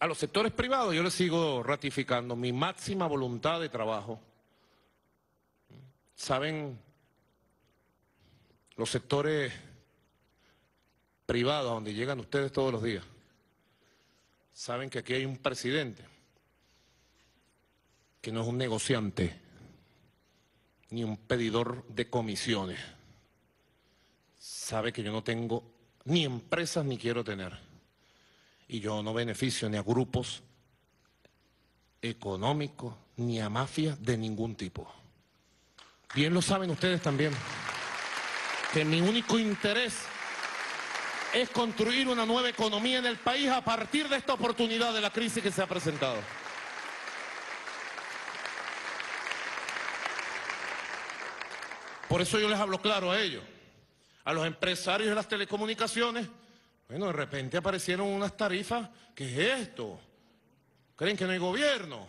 A los sectores privados yo les sigo ratificando mi máxima voluntad de trabajo. Saben, los sectores privados donde llegan ustedes todos los días, saben que aquí hay un presidente que no es un negociante ni un pedidor de comisiones. Sabe que yo no tengo ni empresas ni quiero tener. Y yo no beneficio ni a grupos económicos ni a mafias de ningún tipo. Bien lo saben ustedes también, que mi único interés es construir una nueva economía en el país a partir de esta oportunidad de la crisis que se ha presentado. Por eso yo les hablo claro a ellos, a los empresarios de las telecomunicaciones. Bueno, de repente aparecieron unas tarifas. ¿Qué es esto? ¿Creen que no hay gobierno?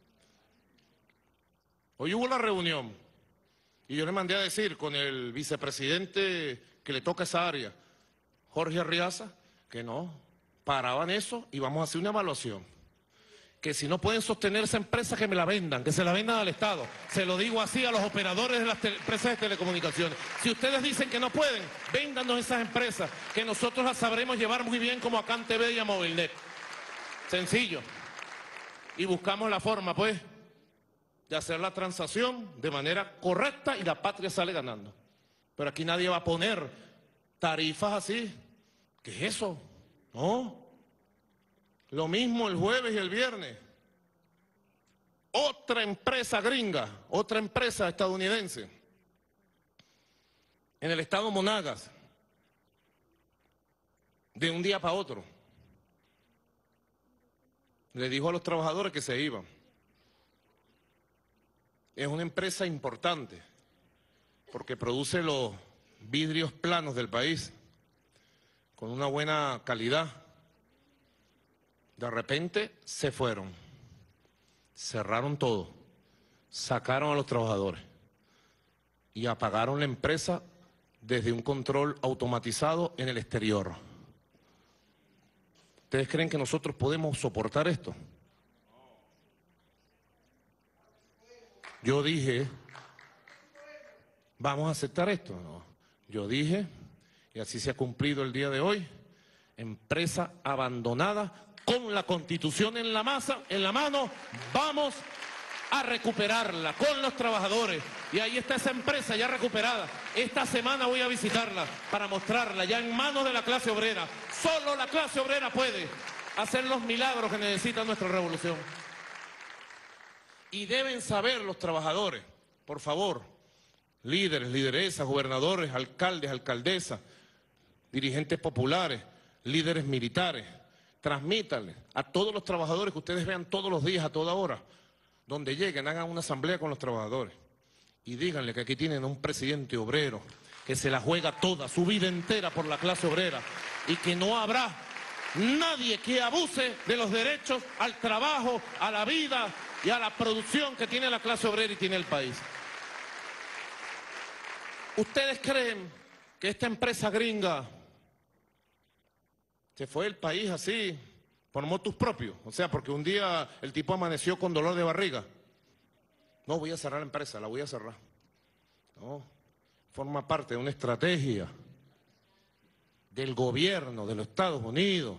Hoy hubo la reunión y yo le mandé a decir con el vicepresidente que le toca esa área, Jorge Arriaza, que no, paraban eso y vamos a hacer una evaluación. Que si no pueden sostener esa empresa, que me la vendan, que se la vendan al Estado. Se lo digo así a los operadores de las empresas de telecomunicaciones. Si ustedes dicen que no pueden, véndanos esas empresas, que nosotros las sabremos llevar muy bien como a CanTV y a Movilnet. Sencillo. Y buscamos la forma, pues, de hacer la transacción de manera correcta y la patria sale ganando. Pero aquí nadie va a poner tarifas así. ¿Qué es eso? No. Lo mismo el jueves y el viernes. Otra empresa gringa, otra empresa estadounidense, en el estado Monagas, de un día para otro, le dijo a los trabajadores que se iban. Es una empresa importante, porque produce los vidrios planos del país, con una buena calidad. De repente se fueron, cerraron todo, sacaron a los trabajadores y apagaron la empresa desde un control automatizado en el exterior. ¿Ustedes creen que nosotros podemos soportar esto? Yo dije, ¿vamos a aceptar esto? No. Yo dije, y así se ha cumplido el día de hoy, empresa abandonada, con la Constitución en la mano, vamos a recuperarla con los trabajadores. Y ahí está esa empresa ya recuperada. Esta semana voy a visitarla para mostrarla ya en manos de la clase obrera. Solo la clase obrera puede hacer los milagros que necesita nuestra revolución. Y deben saber los trabajadores, por favor, líderes, lideresas, gobernadores, alcaldes, alcaldesas, dirigentes populares, líderes militares, transmítanle a todos los trabajadores que ustedes vean todos los días, a toda hora, donde lleguen, hagan una asamblea con los trabajadores y díganle que aquí tienen a un presidente obrero que se la juega toda, su vida entera por la clase obrera, y que no habrá nadie que abuse de los derechos al trabajo, a la vida y a la producción que tiene la clase obrera y tiene el país. ¿Ustedes creen que esta empresa gringa se fue del país así, por motus propios? O sea, porque un día el tipo amaneció con dolor de barriga. No, voy a cerrar la empresa, la voy a cerrar. No, forma parte de una estrategia del gobierno de los Estados Unidos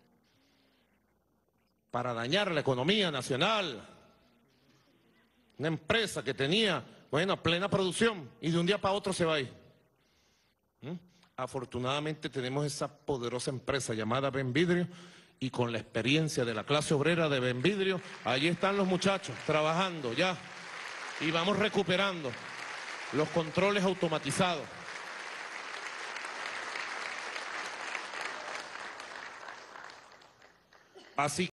para dañar la economía nacional. Una empresa que tenía, bueno, plena producción y de un día para otro se va a ir. Afortunadamente tenemos esa poderosa empresa llamada Benvidrio, y con la experiencia de la clase obrera de Benvidrio, allí están los muchachos trabajando ya y vamos recuperando los controles automatizados. Así